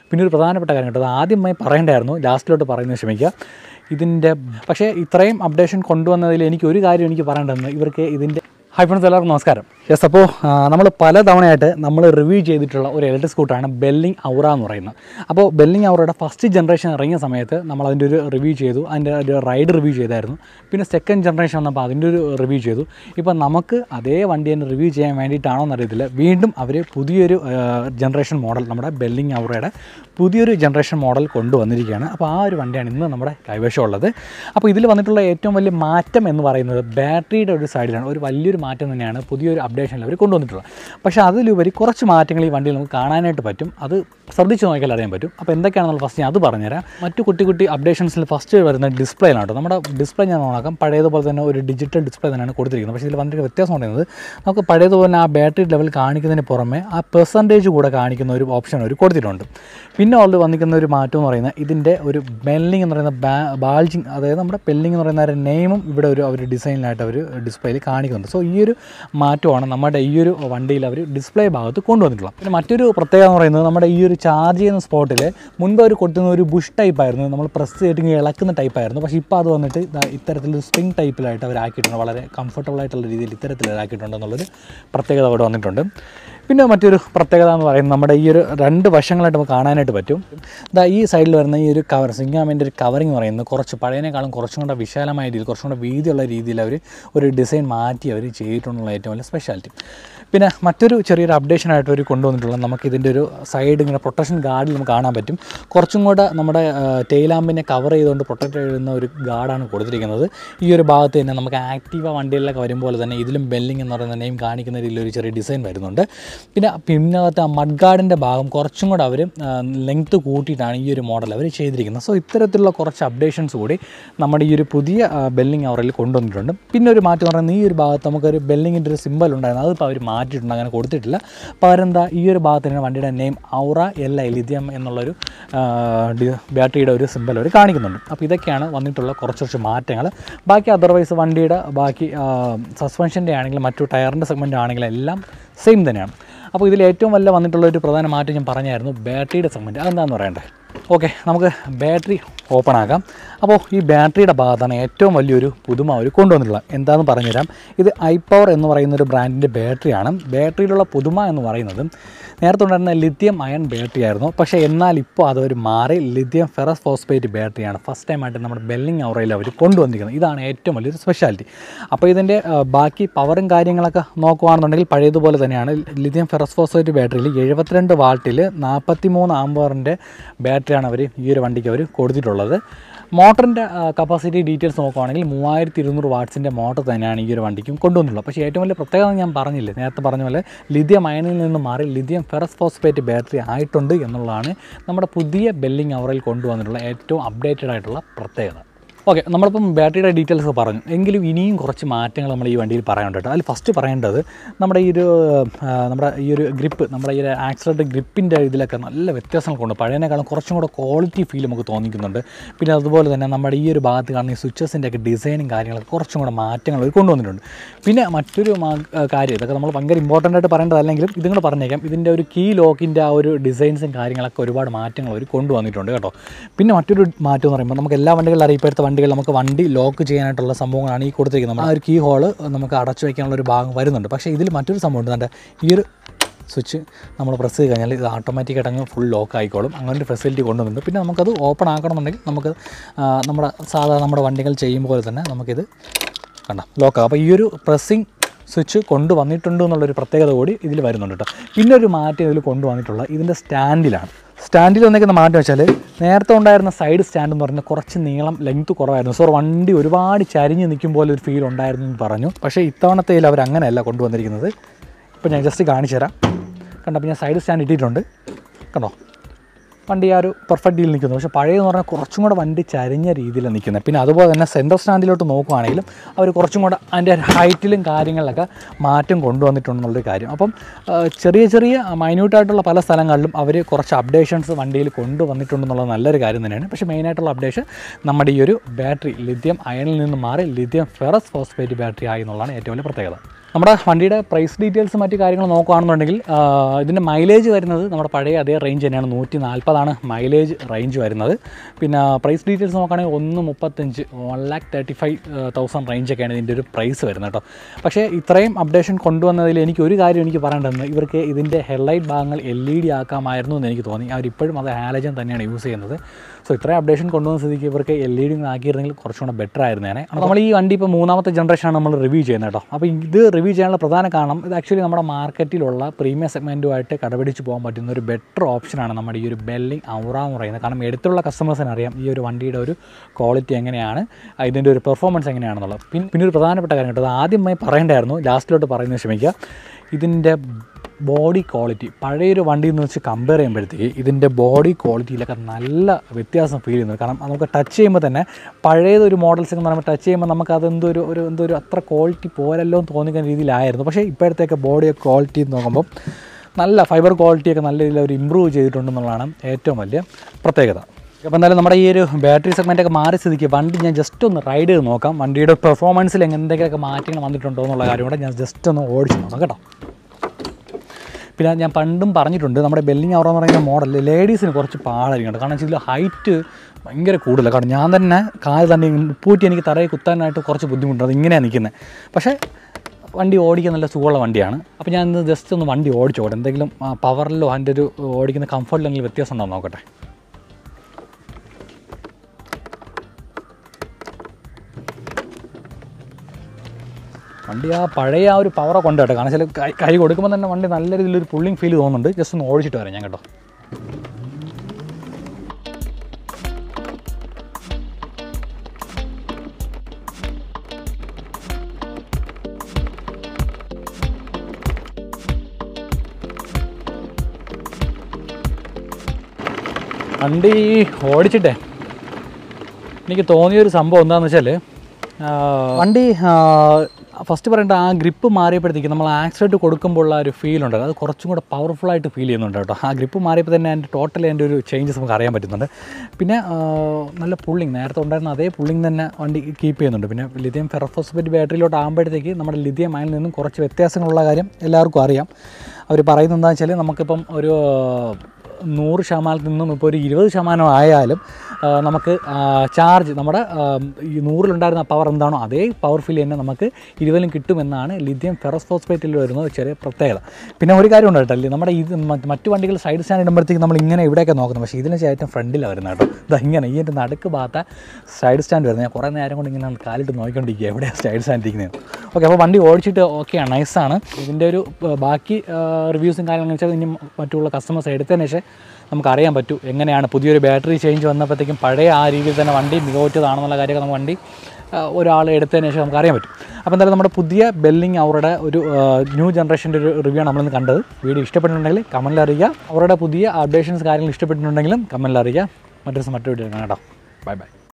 പിന്നെ ഒരു പ്രധാനപ്പെട്ട കാര്യം കേട്ടോ, അത് ആദ്യമായി പറയേണ്ടായിരുന്നു, ലാസ്റ്റിലോട്ട് പറയുന്നത് ക്ഷമിക്കുക. ഇതിൻ്റെ പക്ഷേ ഇത്രയും അപ്ഡേഷൻ കൊണ്ടുവന്നതിൽ എനിക്കൊരു കാര്യം എനിക്ക് പറയേണ്ടതെന്ന്, ഇവർക്ക് ഇതിൻ്റെ ഹൈ ഫ്രണ്ട്സ്, എല്ലാവർക്കും നമസ്കാരം. യെസ്, അപ്പോൾ നമ്മൾ പല തവണയായിട്ട് നമ്മൾ റിവ്യൂ ചെയ്തിട്ടുള്ള ഒരു ഇലക്ട്രിക് സ്കൂട്ടറാണ് ബെല്ലിംഗ് ഔറ എന്ന് പറയുന്നത്. അപ്പോൾ ബെല്ലിംഗ് ഔറയുടെ ഫസ്റ്റ് ജനറേഷൻ ഇറങ്ങിയ സമയത്ത് നമ്മൾ അതിൻ്റെ ഒരു റിവ്യൂ ചെയ്തു, അതിൻ്റെ ഒരു റൈഡ് റിവ്യൂ ചെയ്തായിരുന്നു. പിന്നെ സെക്കൻഡ് ജനറേഷൻ വന്നപ്പോൾ അതിൻ്റെ ഒരു റിവ്യൂ ചെയ്തു. ഇപ്പോൾ നമുക്ക് അതേ വണ്ടി തന്നെ റിവ്യൂ ചെയ്യാൻ വേണ്ടിയിട്ടാണോ എന്നറിയത്തില്ല, വീണ്ടും അവർ പുതിയൊരു ജനറേഷൻ മോഡൽ, നമ്മുടെ ബെല്ലിംഗ് ഔറയുടെ പുതിയൊരു ജനറേഷൻ മോഡൽ കൊണ്ടുവന്നിരിക്കുകയാണ്. അപ്പോൾ ആ ഒരു വണ്ടിയാണ് ഇന്ന് നമ്മുടെ കൈവശമുള്ളത്. അപ്പോൾ ഇതിൽ വന്നിട്ടുള്ള ഏറ്റവും വലിയ മാറ്റം എന്ന് പറയുന്നത് ബാറ്ററിയുടെ ഒരു സൈഡിലാണ്. ഒരു വലിയൊരു മാറ്റം തന്നെയാണ് പുതിയൊരു അപ്ഡേഷനിൽ അവർ കൊണ്ടുവന്നിട്ടുള്ളത്. പക്ഷേ അതിലുപരി കുറച്ച് മാറ്റങ്ങൾ ഈ വണ്ടിയിൽ നമുക്ക് കാണാനായിട്ട് പറ്റും. അത് ശ്രദ്ധിച്ച് നോക്കിയാൽ അറിയാൻ പറ്റും. അപ്പോൾ എന്തൊക്കെയാണെന്നുള്ള ഫസ്റ്റ് ഞാൻ അത് പറഞ്ഞുതരാം. മറ്റു കുട്ടി അപ്ഡേഷൻസിൽ ഫസ്റ്റ് വരുന്ന ഡിസ്പ്ലേയിലാണ് കേട്ടോ. നമ്മുടെ ഡിസ്പ്ലേ ഞാൻ ഓണാക്കാം. പഴയതുപോലെ തന്നെ ഒരു ഡിജിറ്റൽ ഡിസ്പ്ലേ തന്നെയാണ് കൊടുത്തിരിക്കുന്നത്. പക്ഷേ ഇതിൽ വന്നിട്ട് വ്യത്യാസം പറയുന്നത്, നമുക്ക് പഴയതുപോലെ ആ ബാറ്ററി ലെവൽ കാണിക്കുന്നതിന് പുറമെ ആ പെർസെൻറ്റേജ് കൂടെ കാണിക്കുന്ന ഒരു ഓപ്ഷൻ അവർ കൊടുത്തിട്ടുണ്ട്. പിന്നെ ഓൾറെഡി വന്നിരിക്കുന്ന ഒരു മാറ്റം എന്ന് പറയുന്നത്, ഇതിൻ്റെ ഒരു ബെല്ലിംഗ് എന്ന് പറയുന്ന ബാൾജിങ്, അതായത് നമ്മുടെ ബെല്ലിംഗ് എന്ന് പറയുന്ന ഒരു നെയിമും ഇവിടെ ഒരു ഡിസൈനിലായിട്ട് അവർ ഡിസ്പ്ലേയിൽ കാണിക്കുന്നുണ്ട്. സോ ഈ ഒരു മാറ്റമാണ് നമ്മുടെ ഈ ഒരു വണ്ടിയിൽ അവർ ഡിസ്പ്ലേ ഭാഗത്ത് കൊണ്ടുവന്നിട്ടുള്ളത്. പിന്നെ മറ്റൊരു പ്രത്യേകത എന്ന് പറയുന്നത്, നമ്മുടെ ഈ ഒരു ചാർജ് ചെയ്യുന്ന സ്പോട്ടിൽ മുൻപ് അവർ കൊടുത്തുന്ന ഒരു ബുഷ് ടൈപ്പായിരുന്നു, നമ്മൾ പ്രസ് ചെയ്തിട്ട് ഇളക്കുന്ന ടൈപ്പായിരുന്നു. പക്ഷേ ഇപ്പോൾ അത് വന്നിട്ട് ഇത്തരത്തിലൊരു സ്പ്രിംഗ് ടൈപ്പിലായിട്ട് അവരാക്കിയിട്ടുണ്ട്. വളരെ കംഫർട്ടബിൾ ആയിട്ടുള്ള രീതിയിൽ ഇത്തരത്തിലാക്കിയിട്ടുണ്ടെന്നുള്ളൊരു പ്രത്യേകത അവിടെ വന്നിട്ടുണ്ട്. പിന്നെ മറ്റൊരു പ്രത്യേകത എന്ന് പറയുന്നത്, നമ്മുടെ ഈ ഒരു രണ്ട് വശങ്ങളായിട്ട് നമുക്ക് കാണാനായിട്ട് പറ്റും. ഈ സൈഡിൽ വരുന്ന ഈ ഒരു കവർ, സിംഗാമിൻ്റെ ഒരു കവറിങ് പറയുന്നത് കുറച്ച് പഴയതിനേക്കാളും കുറച്ചും കൂടെ വിശാലമായ രീതിയിൽ, കുറച്ചും കൂടെ വീതിയുള്ള രീതിയിൽ അവർ ഒരു ഡിസൈൻ മാറ്റി അവർ ചെയ്തിട്ടുള്ള ഏറ്റവും വലിയ സ്പെഷ്യാലിറ്റി. പിന്നെ മറ്റൊരു ചെറിയൊരു അപ്ഡേഷനായിട്ട് അവർ കൊണ്ടുവന്നിട്ടുള്ളത്, നമുക്കിതിൻ്റെ ഒരു സൈഡ് ഇങ്ങനെ പ്രൊട്ടക്ഷൻ ഗാർഡിൽ നമുക്ക് കാണാൻ പറ്റും. കുറച്ചും കൂടെ നമ്മുടെ ടെയിലാമ്പിനെ കവർ ചെയ്തുകൊണ്ട് പ്രൊട്ടക്റ്റ് ചെയ്യുന്ന ഒരു ഗാർഡാണ് കൊടുത്തിരിക്കുന്നത്. ഈ ഒരു ഭാഗത്ത് തന്നെ നമുക്ക് ആക്റ്റീവ വണ്ടികളിലൊക്കെ വരുമ്പോൾ തന്നെ ഇതിലും ബെല്ലിംഗ് എന്ന് പറയുന്ന നെയിം കാണിക്കുന്ന രീതിയിലൊരു ചെറിയ ഡിസൈൻ വരുന്നുണ്ട്. പിന്നെ പിന്നകത്ത് ആ മഡ് ഗാർഡിൻ്റെ ഭാഗം കുറച്ചും കൂടെ അവർ ലെങ്ത്ത് കൂട്ടിയിട്ടാണ് ഈ ഒരു മോഡൽ അവർ ചെയ്തിരിക്കുന്നത്. സോ ഇത്തരത്തിലുള്ള കുറച്ച് അപ്ഡേഷൻസ് കൂടി നമ്മുടെ ഈ ഒരു പുതിയ ബെല്ലിംഗ് ഔറയിൽ കൊണ്ടുവന്നിട്ടുണ്ട്. പിന്നെ ഒരു മാറ്റം പറയുന്നത്, ഈ ഒരു ഭാഗത്ത് നമുക്കൊരു ബെല്ലിങ്ങിൻ്റെ ഒരു സിമ്പൽ ഉണ്ടായിരുന്നു, അതിപ്പോൾ അവർ മാറ്റിയിട്ടുണ്ട്, അങ്ങനെ കൊടുത്തിട്ടില്ല. പകരം ഈ ഒരു ഭാഗത്ത് തന്നെ വണ്ടിയുടെ നെയിം ഔറ LI ലിഥിയം എന്നുള്ളൊരു ബാറ്ററിയുടെ ഒരു സിമ്പൽ അവർ കാണിക്കുന്നുണ്ട്. അപ്പോൾ ഇതൊക്കെയാണ് വന്നിട്ടുള്ള കുറച്ച് മാറ്റങ്ങൾ. ബാക്കി അതർവൈസ് വണ്ടിയുടെ ബാക്കി സസ്പെൻഷൻ്റെ ആണെങ്കിലും മറ്റു ടയറിൻ്റെ സെഗ്മെൻ്റ് ആണെങ്കിലും എല്ലാം സെയിം തന്നെയാണ്. അപ്പോൾ ഇതിൽ ഏറ്റവും വലിയ വന്നിട്ടുള്ള ഒരു പ്രധാന മാറ്റം ഞാൻ പറഞ്ഞായിരുന്നു, ബാറ്ററിയുടെ സെഗ്മെൻറ്റ്. അതെന്താണെന്ന് പറയണ്ടേ? ഓക്കെ, നമുക്ക് ബാറ്ററി ഓപ്പൺ ആക്കാം. അപ്പോൾ ഈ ബാറ്ററിയുടെ ഭാഗത്താണ് ഏറ്റവും വലിയൊരു പുതുമ അവർ കൊണ്ടുവന്നിട്ടുള്ളത്. എന്താണെന്ന് പറഞ്ഞുതരാം. ഇത് iPower എന്ന് പറയുന്നൊരു ബ്രാൻഡിൻ്റെ ബാറ്ററിയാണ്. ബാറ്ററിയിലുള്ള പുതുമ എന്ന് പറയുന്നത്, നേരത്തെ ഉണ്ടായിരുന്ന ലിഥിയം അയൺ ബാറ്ററി ആയിരുന്നു. പക്ഷേ എന്നാൽ ഇപ്പോൾ അതവർ മാറി ലിഥിയം ഫെറസ് ഫോസ്ഫേറ്റ് ബാറ്ററിയാണ് ഫസ്റ്റ് ടൈമായിട്ട് നമ്മുടെ ബെല്ലിംഗ് ഔറയിൽ അവർ കൊണ്ടുവന്നിരിക്കുന്നത്. ഇതാണ് ഏറ്റവും വലിയൊരു സ്പെഷ്യാലിറ്റി. അപ്പോൾ ഇതിൻ്റെ ബാക്കി പവറും കാര്യങ്ങളൊക്കെ നോക്കുകയാണെന്നുണ്ടെങ്കിൽ പഴയതുപോലെ തന്നെയാണ്. ലിഥിയം ഫെറസ് ഫോസ്ഫേറ്റ് ബാറ്ററിയിൽ 72 വാട്ടിൽ 43 ആമ്പറിൻ്റെ ബാറ്ററിയാണ് അവർ ഈ ഒരു വണ്ടിക്ക് അവർ കൊടുത്തിട്ടുള്ളത്. മോട്ടറിൻ്റെ കപ്പാസിറ്റി ഡീറ്റെയിൽസ് നോക്കുകയാണെങ്കിൽ 3200 വാട്ട്സിൻ്റെ മോട്ടർ തന്നെയാണ് ഈ ഒരു വണ്ടിക്കും കൊണ്ടുവന്നിട്ടുള്ളത്. പക്ഷേ ഏറ്റവും വലിയ പ്രത്യേകത ഞാൻ പറഞ്ഞില്ലേ, നേരത്തെ പറഞ്ഞ പോലെ ലിഥിയം അയണിൽ നിന്ന് മാറി ലിഥിയം ഫെറസ് ഫോസ്ഫേറ്റ് ബാറ്ററി ആയിട്ടുണ്ട് എന്നുള്ളതാണ് നമ്മുടെ പുതിയ ബെല്ലിംഗ് ഔറയിൽ കൊണ്ടുവന്നിട്ടുള്ള ഏറ്റവും അപ്ഡേറ്റഡ് ആയിട്ടുള്ള പ്രത്യേകത. ഓക്കെ, നമ്മളിപ്പം ബാറ്ററിയുടെ ഡീറ്റെയിൽസ് പറഞ്ഞു, എങ്കിലും ഇനിയും കുറച്ച് മാറ്റങ്ങൾ നമ്മൾ ഈ വണ്ടിയിൽ പറയാനുണ്ട് കേട്ടോ. അതിൽ ഫസ്റ്റ് പറയേണ്ടത്, നമ്മുടെ ഈ ഒരു ഗ്രിപ്പ്, നമ്മുടെ ഈ ഒരു ആക്സിലേറ്റർ ഗ്രിപ്പിൻ്റെ ഇതിലൊക്കെ നല്ല വ്യത്യാസങ്ങളുണ്ട്. പഴയതിനേക്കാളും കുറച്ചും കൂടെ ക്വാളിറ്റി ഫീൽ നമുക്ക് തോന്നിക്കുന്നുണ്ട്. പിന്നെ അതുപോലെ തന്നെ നമ്മുടെ ഈ ഒരു ഭാഗത്ത് കാണുന്ന ഈ സ്വിച്ചസിൻ്റെ ഒക്കെ ഡിസൈനും കാര്യങ്ങളൊക്കെ കുറച്ചും കൂടെ മാറ്റങ്ങൾ അവർ കൊണ്ടുവന്നിട്ടുണ്ട്. പിന്നെ മറ്റൊരു കാര്യം, ഇതൊക്കെ നമ്മൾ ഭയങ്കര ഇമ്പോർട്ടൻ്റ് ആയിട്ട് പറയേണ്ടതല്ലെങ്കിലും ഇതും കൂടെ പറഞ്ഞേക്കാം, ഇതിൻ്റെ ഒരു കീ ലോക്കിൻ്റെ ആ ഒരു ഡിസൈൻസും കാര്യങ്ങളൊക്കെ ഒരുപാട് മാറ്റങ്ങൾ അവർ കൊണ്ടുവന്നിട്ടുണ്ട് കേട്ടോ. പിന്നെ മറ്റൊരു മാറ്റം എന്ന് പറയുമ്പോൾ, നമുക്ക് എല്ലാ വണ്ടികളിലും അറിയപ്പെടുത്ത നമുക്ക് വണ്ടി ലോക്ക് ചെയ്യാനായിട്ടുള്ള സംഭവങ്ങളാണ് ഈ കൊടുത്തിരിക്കുന്നത്. ആ ഒരു കീ ഹോള് നമുക്ക് അടച്ചു വയ്ക്കാനുള്ള ഒരു ഭാഗം വരുന്നുണ്ട്. പക്ഷേ ഇതിൽ മറ്റൊരു സംഭവം ഉണ്ട്. ഈ ഒരു സ്വിച്ച് നമ്മൾ പ്രസ് ചെയ്ത് കഴിഞ്ഞാൽ ഇത് ഓട്ടോമാറ്റിക്കായിട്ട് അങ്ങ് ഫുൾ ലോക്ക് ആയിക്കോളും. അങ്ങനെ ഒരു ഫെസിലിറ്റി കൊണ്ടുവന്നിട്ടുണ്ട്. പിന്നെ നമുക്കത് ഓപ്പൺ ആക്കണമെന്നുണ്ടെങ്കിൽ നമുക്ക് നമ്മുടെ വണ്ടികൾ ചെയ്യുമ്പോൾ പോലെ തന്നെ നമുക്കിത് ലോക്കാകും. അപ്പോൾ ഈ ഒരു പ്രസ്സിങ് സ്വിച്ച് കൊണ്ടുവന്നിട്ടുണ്ട് എന്നുള്ളൊരു പ്രത്യേകത കൂടി ഇതിൽ വരുന്നുണ്ട് കേട്ടോ. പിന്നെ ഒരു മാറ്റം ഇതിൽ കൊണ്ടുവന്നിട്ടുള്ള ഇതിൻ്റെ സ്റ്റാൻഡിലാണ്. സ്റ്റാൻഡിൽ വന്നേക്കുന്ന മാറ്റം വെച്ചാൽ, നേരത്തെ ഉണ്ടായിരുന്ന സൈഡ് സ്റ്റാൻഡ് എന്ന് പറഞ്ഞാൽ കുറച്ച് നീളം ലെങ്ത്ത് കുറവായിരുന്നു. സോ വണ്ടി ഒരുപാട് ചരിഞ്ഞ് നിൽക്കും പോലെ ഒരു ഫീൽ ഉണ്ടായിരുന്നു എന്ന് പറഞ്ഞു. പക്ഷേ ഇത്തവണത്തേൽ അവർ അങ്ങനെയല്ല കൊണ്ടുവന്നിരിക്കുന്നത്. ഇപ്പോൾ ഞാൻ ജസ്റ്റ് കാണിച്ചു തരാം. അപ്പോൾ ഞാൻ സൈഡ് സ്റ്റാൻഡ് ഇട്ടിട്ടുണ്ട്, കണ്ടോ? വണ്ടി ആ ഒരു പെർഫെക്റ്റ് രീതിയിൽ നിൽക്കുന്നു. പക്ഷേ പഴയതെന്ന് പറഞ്ഞാൽ കുറച്ചും കൂടെ വണ്ടി ചരിഞ്ഞ രീതിയിലാണ് നിൽക്കുന്നത്. പിന്നെ അതുപോലെ തന്നെ സെൻറ്റർ സ്റ്റാൻഡിലോട്ട് നോക്കുകയാണെങ്കിലും അവർ കുറച്ചും കൂടെ അതിൻ്റെ ഹൈറ്റിലും കാര്യങ്ങളിലൊക്കെ മാറ്റം കൊണ്ടുവന്നിട്ടുണ്ടെന്നുള്ളൊരു കാര്യം. അപ്പം ചെറിയ മൈന്യൂട്ടായിട്ടുള്ള പല സ്ഥലങ്ങളിലും അവർ കുറച്ച് അപ്ഡേഷൻസ് വണ്ടിയിൽ കൊണ്ടുവന്നിട്ടുണ്ടെന്നുള്ളത് നല്ലൊരു കാര്യം തന്നെയാണ്. പക്ഷേ മെയിനായിട്ടുള്ള അപ്ഡേഷൻ നമ്മുടെ ഈ ഒരു ബാറ്ററി ലിഥിയം അയണിൽ നിന്ന് മാറി ലിഥിയം ഫെറസ് ഫോസ്ഫേറ്റ് ബാറ്ററി ആയി എന്നുള്ളതാണ് ഏറ്റവും വലിയ പ്രത്യേകത. നമ്മുടെ വണ്ടിയുടെ പ്രൈസ് ഡീറ്റെയിൽസ് മറ്റു കാര്യങ്ങൾ നോക്കുകയാണെന്നുണ്ടെങ്കിൽ ഇതിൻ്റെ മൈലേജ് വരുന്നത് നമ്മുടെ പഴയ അതേ റേഞ്ച് തന്നെയാണ്. 140 മൈലേജ് റേഞ്ച് വരുന്നത്. പിന്നെ പ്രൈസ് ഡീറ്റെയിൽസ് നോക്കുകയാണെങ്കിൽ 135 1,35,000 റേഞ്ചൊക്കെയാണ് ഇതിൻ്റെ ഒരു പ്രൈസ് വരുന്നത് കേട്ടോ. പക്ഷേ ഇത്രയും അപ്ഡേഷൻ കൊണ്ടുവന്നതിൽ എനിക്കൊരു കാര്യം എനിക്ക് പറയേണ്ടത്, ഇവർക്ക് ഇതിൻ്റെ ഹെഡ്ലൈറ്റ് ഭാഗങ്ങൾ LED ആക്കാമായിരുന്നു എന്ന് എനിക്ക് തോന്നി. അവരിപ്പോഴും അത് ഹാലജൻ തന്നെയാണ് യൂസ് ചെയ്യുന്നത്. സോ ഇത്രയും അപ്ഡേഷൻ കൊണ്ടുവന്ന സ്ഥിതിക്ക് ഇവർക്ക് LED ആക്കിയിരുന്നെങ്കിൽ കുറച്ചുകൂടെ ബെറ്റർ ആയിരുന്നു ഞാൻ. അപ്പോൾ നമ്മൾ ഈ വണ്ടി ഇപ്പോൾ 3ാമത്തെ ജനറേഷനാണ് നമ്മൾ റിവ്യൂ ചെയ്യുന്നത് കേട്ടോ. അപ്പോൾ ഇത് റിവ്യൂ ചെയ്യാനുള്ള പ്രധാന കാരണം ഇത് ആക്ച്വലി നമ്മുടെ മാർക്കറ്റിലുള്ള പ്രീമിയം സെഗ്മെൻറ്റുമായിട്ട് കടപിടിച്ച് പോകാൻ പറ്റുന്ന ഒരു ബെറ്റർ ഓപ്ഷനാണ് നമ്മുടെ ഈ ഒരു ബെല്ലിംഗ് ഔറ എന്ന് പറയുന്നത്. കാരണം എടുത്തുള്ള കസ്റ്റമേഴ്സിന് അറിയാം ഈ ഒരു വണ്ടിയുടെ ഒരു ക്വാളിറ്റി എങ്ങനെയാണ്, ഇതിൻ്റെ ഒരു പെർഫോമൻസ് എങ്ങനെയാണെന്നുള്ളത്. പിന്നെ ഒരു പ്രധാനപ്പെട്ട കാര്യം കേട്ടോ, അത് ആദ്യമായി പറയേണ്ടായിരുന്നു, ലാസ്റ്റിലോട്ട് പറയുന്നത് ക്ഷമിക്കുക. ഇതിൻ്റെ ബോഡി ക്വാളിറ്റി പഴയൊരു വണ്ടിയിൽ നിന്ന് വെച്ച് കമ്പയർ ചെയ്യുമ്പോഴത്തേക്ക് ഇതിൻ്റെ ബോഡി ക്വാളിറ്റിയിലൊക്കെ നല്ല വ്യത്യാസം ഫീൽ ചെയ്യുന്നു. കാരണം നമുക്ക് ടച്ച് ചെയ്യുമ്പോൾ തന്നെ പഴയതൊരു മോഡൽസ് എന്ന് പറയുമ്പോൾ ടച്ച് ചെയ്യുമ്പോൾ നമുക്ക് അതെന്തൊരു അത്ര ക്വാളിറ്റി പോരല്ലോ എന്ന് തോന്നിക്കുന്ന രീതിയിലായിരുന്നു. പക്ഷേ ഇപ്പോഴത്തേക്ക് ബോഡി ക്വാളിറ്റി നോക്കുമ്പോൾ നല്ല ഫൈബർ ക്വാളിറ്റിയൊക്കെ നല്ല രീതിയിൽ അവർ ഇമ്പ്രൂവ് ചെയ്തിട്ടുണ്ടെന്നുള്ളതാണ് ഏറ്റവും വലിയ പ്രത്യേകത. അപ്പോൾ എന്തായാലും നമ്മുടെ ഈ ഒരു ബാറ്ററി സെഗ്മെൻറ്റൊക്കെ മാറി സ്ഥിതിക്ക് വണ്ടി ഞാൻ ജസ്റ്റ് ഒന്ന് റൈഡ് ചെയ്ത് നോക്കാം. വണ്ടിയുടെ പെർഫോമൻസിൽ എന്തെങ്കിലുമൊക്കെ മാറ്റങ്ങൾ വന്നിട്ടുണ്ടോ എന്നുള്ള കാര്യം കൂടെ ഞാൻ ജസ്റ്റ് ഒന്ന് ഓടിച്ച് നോക്കാം കേട്ടോ. പിന്നെ ഞാൻ പണ്ടും പറഞ്ഞിട്ടുണ്ട്, നമ്മുടെ ബെല്ലിംഗ് ഔറ എന്ന് പറയുന്ന മോഡൽ ലേഡീസിന് കുറച്ച് പാടായിരിക്കും കേട്ടോ. കാരണം ഇതിൽ ഹൈറ്റ് ഭയങ്കര കൂടുതലാണ്. കാരണം ഞാൻ തന്നെ കാല് തന്നെ പൂറ്റി എനിക്ക് തറയിൽ കുത്താനായിട്ട് കുറച്ച് ബുദ്ധിമുട്ടുണ്ട്. ഇങ്ങനെയാണ് നിൽക്കുന്നത്. പക്ഷേ വണ്ടി ഓടിക്കാൻ നല്ല സുഖമുള്ള വണ്ടിയാണ്. അപ്പോൾ ഞാൻ ഇന്ന് ജസ്റ്റ് ഒന്ന് വണ്ടി ഓടിച്ചോട്ടെ, എന്തെങ്കിലും പവറിലോ അതിൻ്റെ ഒരു ഓടിക്കുന്ന കംഫർട്ടിലോ എന്തെങ്കിലും വ്യത്യാസം ഉണ്ടോ നോക്കട്ടെ. വണ്ടി പഴയ ഒരു പവറൊക്കെ ഉണ്ട് കേട്ടോ. കാരണം ചില കൈ കൊടുക്കുമ്പോൾ തന്നെ വണ്ടി നല്ല രീതിയിലൊരു പുള്ളിങ് ഫീൽ തോന്നുന്നുണ്ട്. ജസ്റ്റ് ഒന്ന് ഓടിച്ചിട്ട് വരാം ഞാൻ കേട്ടോ. വണ്ടി ഓടിച്ചിട്ടേ എനിക്ക് തോന്നിയൊരു സംഭവം എന്താണെന്ന് വെച്ചാൽ, വണ്ടി ഫസ്റ്റ് പറയേണ്ട ആ ഗ്രിപ്പ് മാറിയപ്പോഴത്തേക്ക് നമ്മൾ ആക്സിഡൻറ്റ് കൊടുക്കുമ്പോഴുള്ള ഒരു ഫീൽ ഉണ്ട്, അത് കുറച്ചും കൂടെ പവർഫുള്ളായിട്ട് ഫീൽ ചെയ്യുന്നുണ്ട് കേട്ടോ. ആ ഗ്രിപ്പ് മാറിയപ്പോൾ തന്നെ അതിൻ്റെ ടോട്ടലി അതിൻ്റെ ഒരു ചേഞ്ചസ് നമുക്ക് അറിയാൻ പറ്റുന്നുണ്ട്. പിന്നെ നല്ല പുള്ളിങ്, നേരത്തെ ഉണ്ടായിരുന്ന അതേ പുള്ളിങ് തന്നെ വണ്ടി കീപ്പ് ചെയ്യുന്നുണ്ട്. പിന്നെ ലിഥിയം ഫെറോഫോസ്ഫേറ്റ് ബാറ്ററിയിലോട്ട് ആകുമ്പോഴത്തേക്ക് നമ്മുടെ ലിഥിയം അയനിൽ നിന്നും കുറച്ച് വ്യത്യാസങ്ങളുള്ള കാര്യം എല്ലാവർക്കും അറിയാം. അവർ പറയുന്നത് എന്താണെന്ന് വെച്ചാൽ, നമുക്കിപ്പം ഒരു 100% നിന്നും ഇപ്പോൾ ഒരു 20% ആയാലും നമുക്ക് ചാർജ് നമ്മുടെ ഈ 100-ലുണ്ടായിരുന്ന പവർ എന്താണോ അതേ പവർ ഫീൽ തന്നെ നമുക്ക് 20-ലും കിട്ടുമെന്നാണ് ലിഥിയം ഫെറോഫോസ്ഫേറ്റിൽ വരുന്നത് ചെറിയ പ്രത്യേകത. പിന്നെ ഒരു കാര്യം ഉണ്ട് കേട്ടോ, നമ്മുടെ ഇത് മറ്റു വണ്ടികൾ സൈഡ് സ്റ്റാൻഡ് ഇടുമ്പോഴത്തേക്ക് നമ്മൾ ഇങ്ങനെ ഇവിടെയൊക്കെ നോക്കുന്നത്, പക്ഷേ ഇതിന് ഏറ്റവും ഫ്രണ്ടിലാണ് വരുന്നത് കേട്ടോ. ഇതാ ഇങ്ങനെ ഈ എൻ്റെ നടുക്ക് ഭാഗത്ത് സൈഡ് സ്റ്റാൻഡ് വരുന്നത്. ഞാൻ കുറേ നേരം കൊണ്ട് ഇങ്ങനെ കാലിട്ട് നോക്കിക്കൊണ്ടിരിക്കുക എവിടെയാണ് സൈഡ് സ്റ്റാൻഡ് ഇരിക്കുന്നത്. ഓക്കെ, അപ്പോൾ വണ്ടി ഓടിച്ചിട്ട് ഓക്കെയാണ്, നൈസാണ്. ഇതിൻ്റെ ഒരു ബാക്കി റിവ്യൂസും കാര്യങ്ങളെന്ന് വെച്ചാൽ ഇനി മറ്റുള്ള കസ്റ്റമേഴ്സ് എടുത്തതിന് ശേഷം നമുക്കറിയാൻ പറ്റും എങ്ങനെയാണ് പുതിയൊരു ബാറ്ററി ചേഞ്ച് വന്നപ്പോഴത്തേക്കും പഴയ ആ രീതിയിൽ തന്നെ വണ്ടി മികവുറ്റതാണെന്നുള്ള കാര്യമൊക്കെ നമുക്ക് വണ്ടി ഒരാൾ എടുത്തതിന് ശേഷം നമുക്ക് അറിയാൻ പറ്റും. അപ്പോൾ എന്തായാലും നമ്മുടെ പുതിയ ബെല്ലിംഗ് അവരുടെ ഒരു ന്യൂ ജനറേഷൻ്റെ ഒരു റിവ്യൂ ആണ് നമ്മളിന്ന് കണ്ടത്. വീഡിയോ ഇഷ്ടപ്പെട്ടിട്ടുണ്ടെങ്കിൽ കമൻറ്റിൽ അറിയിക്കുക. അവരുടെ പുതിയ അപ്ഡേഷൻസ് കാര്യങ്ങൾ ഇഷ്ടപ്പെട്ടിട്ടുണ്ടെങ്കിലും കമൻറ്റിൽ അറിയിക്കുക. മറ്റൊരു വീഡിയോ കാണാം കേട്ടോ. Bye by.